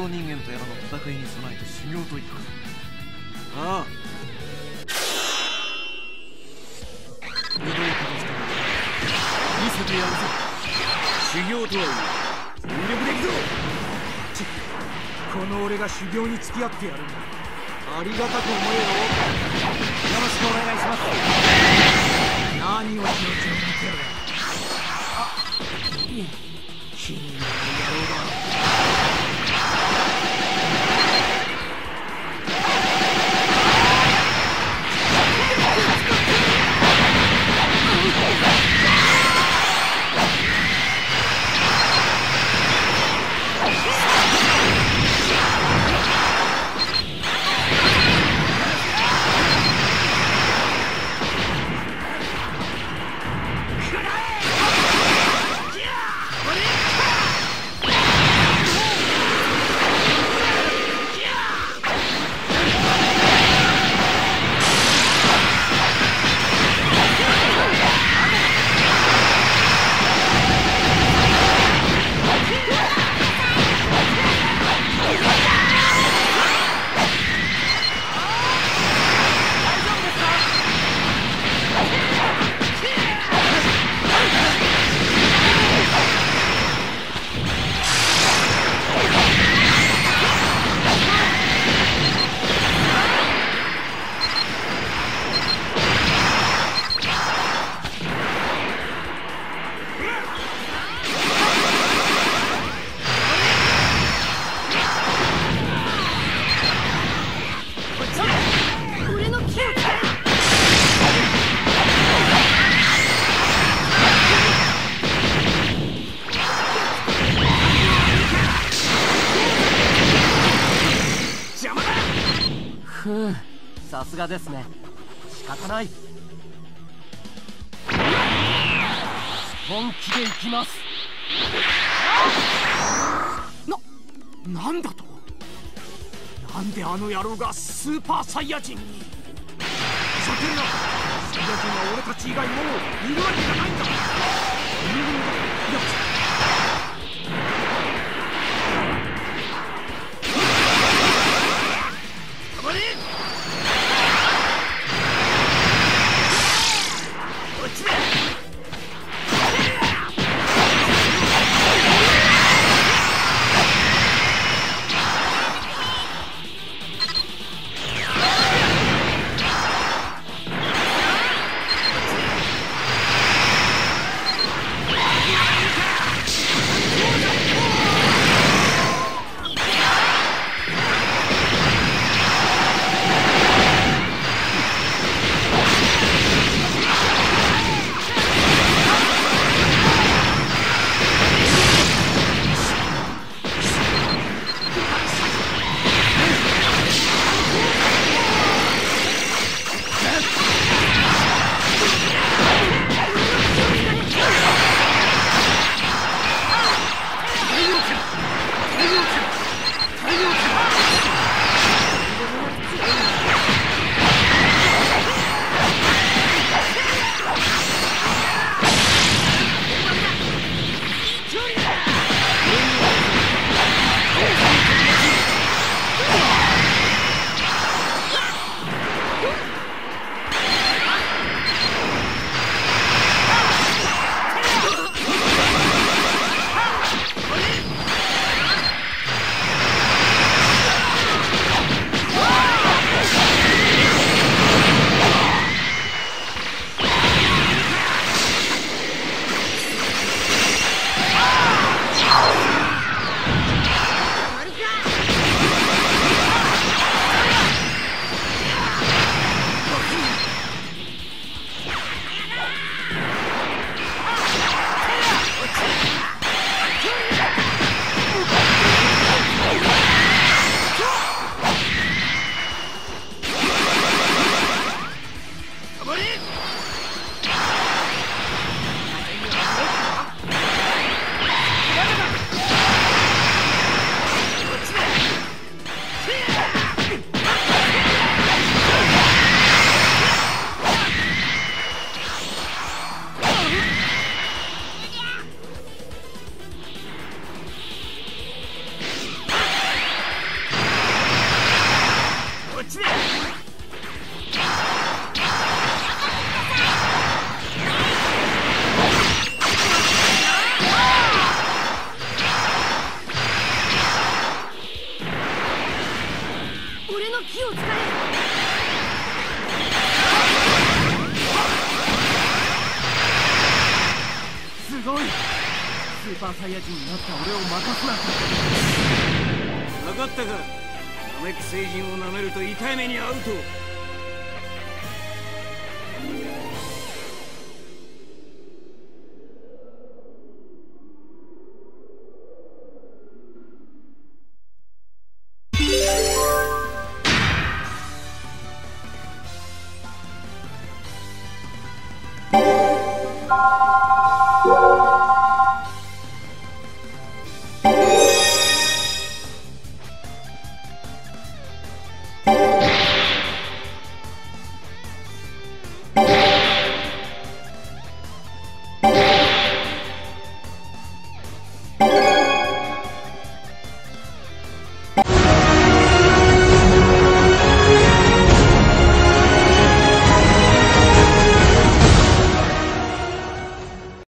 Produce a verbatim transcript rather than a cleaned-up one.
造人間とやらの戦いに備えて修行といったか。ああ、ひどいことしたら見せてやるぞ。 修行とはいえ全力でいくぞ。この俺が修行に付き合ってやるんだ。ありがたく思えよ。よろしくお願いします。何を気持ちを見てる。あ、気になる野郎だ。 ふう、さすがですね。仕方ない。本気でいきます。 な、なんだと。なんであの野郎がスーパーサイヤ人に。ふざけるな。サイヤ人は俺たち以外もういるわけがないんだ。いるんだやつ。 使え。 すごい。スーパーサイヤ人になった俺を任すなんて。 分かったか。ナメック星人を舐めると痛い目に遭うと。